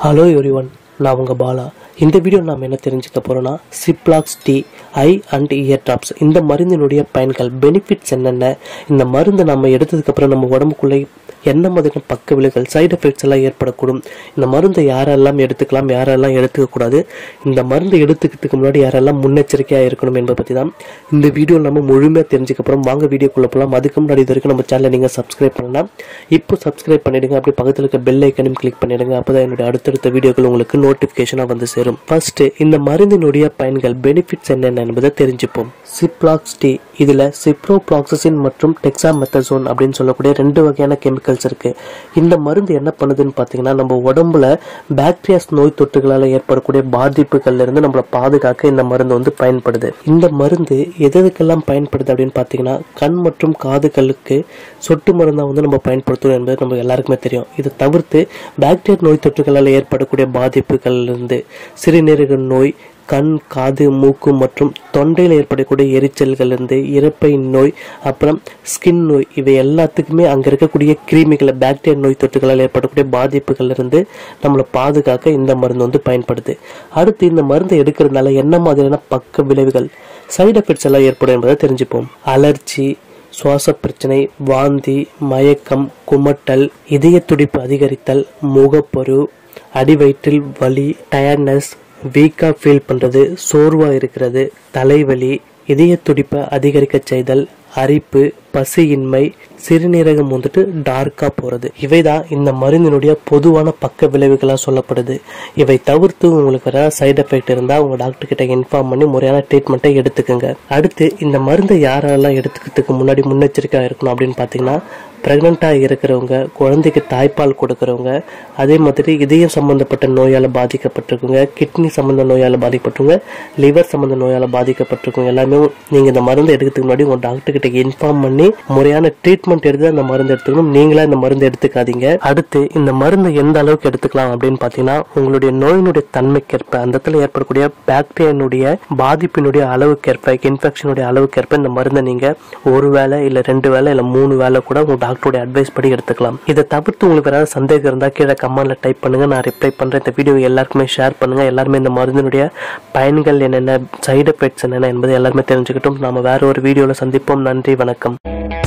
Hello everyone, நான் உங்கள் பாலா. இந்த வீடியோ நாம் என்ன தெரிஞ்சுக்க போகிறோன்னா, Ciplox D eye and ear drops இந்த மருந்தினுடைய பயன்கள், பெனிஃபிட்ஸ் என்னென்ன, இந்த மருந்து நம்ம எடுத்ததுக்கப்புறம் நம்ம உடம்புக்குள்ளே என்ன மாதிரியான பக்க விளைவுகள், சைடு எஃபெக்ட்ஸ் எல்லாம் ஏற்படக்கூடும், இந்த மருந்தை யாரெல்லாம் எடுத்துக்கலாம், யாரெல்லாம் எடுத்துக்கக்கூடாது, இந்த மருந்து எடுத்துக்கிறதுக்கு முன்னாடி யாரெல்லாம் முன்னெச்சரிக்கையாக இருக்கணும் என்பதை பற்றி தான் இந்த வீடியோ நம்ம முழுமையாக தெரிஞ்சுக்கப்புறம் வாங்க வீடியோக்குள்ளே போகலாம். அதுக்கு முன்னாடி இது வரைக்கும் நம்ம சேனலை நீங்கள் சப்ஸ்கிரைப் பண்ணலாம், இப்போ சப்ஸ்கிரைப் பண்ணிவிடுங்க. அப்படி பக்கத்தில் இருக்க பெல் ஐக்கனையும் கிளிக் பண்ணிவிடுங்க. அப்போ தான் என்னுடைய அடுத்தடுத்த வீடியோக்கள் உங்களுக்கு நோட்டிஃபிகேஷனாக வந்து சேரும். ஃபர்ஸ்ட், இந்த மருந்தினுடைய பயன்கள், பெனிஃபிட்ஸ் என்னென்ன என்பதை தெரிஞ்சுப்போம். சிப்லாக்ஸ் டி இதில் சிப்ரோஃப்ளாக்சசின் மற்றும் டெக்ஸாமெத்தசோன் அப்படின்னு சொல்லக்கூடிய 2 வகையான கெமிக்கல்ஸ் இருக்கு. இந்த மருந்து என்ன பண்ணுதுன்னு பார்த்தீங்கன்னா, நம்ம உடம்புல பாக்டீரியாஸ் நோய் தொற்றுகளால் ஏற்படக்கூடிய பாதிப்புகள்ல இருந்து நம்மளை பாதுகாக்க இந்த மருந்து வந்து பயன்படுது. இந்த மருந்து எதுக்கெல்லாம் பயன்படுது அப்படின்னு பார்த்தீங்கன்னா, கண் மற்றும் காதுகளுக்கு சொட்டு மருந்தாக வந்து நம்ம பயன்படுத்துவோம் என்பது நம்ம எல்லாருக்குமே தெரியும். இதை தவிர்த்து பாக்டீரியா நோய் தொற்றுகளால் ஏற்படக்கூடிய பாதிப்புகள்ல இருந்து சிறுநீரக நோய், கண், காது, மூக்கு மற்றும் தொண்டையில் ஏற்படக்கூடிய எரிச்சல்கள் இருந்து இறப்பை நோய், அப்புறம் ஸ்கின் நோய், இவை எல்லாத்துக்குமே அங்கே இருக்கக்கூடிய கிருமிகளை, பாக்டீரியா நோய் தொற்றுகளால் ஏற்படக்கூடிய பாதிப்புகள் இருந்து நம்மளை பாதுகாக்க இந்த மருந்து வந்து பயன்படுது. அடுத்து, இந்த மருந்தை எடுக்கிறதுனால என்ன மாதிரியான பக்க விளைவுகள், சைடு எஃபெக்ட்ஸ் எல்லாம் ஏற்படும் என்பதை தெரிஞ்சுப்போம். அலர்ஜி, சுவாச பிரச்சனை, வாந்தி, மயக்கம், குமட்டல், இதய துடிப்பு அதிகரித்தல், முகப்பரு, அடிவயிற்றில் வலி, டயர்ட்னஸ், வீக்கா ஃபீல் பண்றது, சோர்வா இருக்கிறது, தலைவலி, இதய துடிப்பை அதிகரிக்க செய்தல், அரிப்பு, பசியின்மை, சிறுநீரகம் வந்துட்டு டார்க்கா போறது, இவைதான் இந்த மருந்தினுடைய பொதுவான பக்க விளைவுகளா சொல்லப்படுது. இவை தவிர்த்து உங்களுக்கு வேற சைடு எஃபெக்ட் இருந்தா உங்க டாக்டர் கிட்ட இன்ஃபார்ம் பண்ணி முறையான ட்ரீட்மெண்ட்டை எடுத்துக்கோங்க. அடுத்து, இந்த மருந்தை யாரெல்லாம் எடுத்துக்கிறதுக்கு முன்னாடி முன்னெச்சரிக்கையா இருக்கணும் அப்படின்னு பாத்தீங்கன்னா, பிரெக்னெண்டா இருக்கிறவங்க, குழந்தைக்கு தாய்ப்பால் கொடுக்கறவங்க, அதே மாதிரி இதயம் சம்பந்தப்பட்ட நோயால பாதிக்கப்பட்டிருக்கவங்க, கிட்னி சம்பந்த நோயால பாதிக்கப்பட்டிருக்கவங்க, லிவர் சம்பந்த நோயால பாதிக்கப்பட்டிருக்கவங்க எல்லாமே நீங்க இந்த மருந்து எடுக்கிறதுக்கு முன்னாடி உங்க டாக்டர் கிட்ட இன்ஃபார்ம் பண்ணி முறையான ட்ரீட்மெண்ட் எடுத்து அந்த மருந்து எடுத்துக்கணும். நீங்களா இந்த மருந்து எடுத்துக்காதீங்க. அடுத்து, இந்த மருந்து எந்த அளவுக்கு எடுத்துக்கலாம் அப்படின்னு பாத்தீங்கன்னா, உங்களுடைய நோயினுடைய தன்மைக்கேற்ப, அந்த இடத்துல ஏற்படக்கூடிய பாக்டீரியானுடைய பாதிப்பினுடைய அளவுக்கேற்ப, இன்ஃபெக்ஷனுடைய அளவுக்கேற்ப இந்த மருந்தை நீங்க 1 வேளை இல்ல 2 வேளை இல்ல 3 வேளை கூட உங்க டாக்டரோட அட்வைஸ் படி எடுத்துக்கலாம். இதை தவிர்த்து உங்களுக்கு ஏதாவது சந்தேகம் இருந்தா கீழே கமெண்ட்ல டைப் பண்ணுங்க, நான் ரிப்ளை பண்றேன். இந்த வீடியோ எல்லாருக்குமே ஷேர் பண்ணுங்க. எல்லாருமே இந்த மருந்தினுடைய பயன்கள் என்னென்ன, சைடு எஃபெக்ட்ஸ் என்னென்ன என்பதை எல்லாருமே தெரிஞ்சுக்கிட்டும். நாம வேற ஒரு வீடியோல சந்திப்போம். நன்றி, வணக்கம்.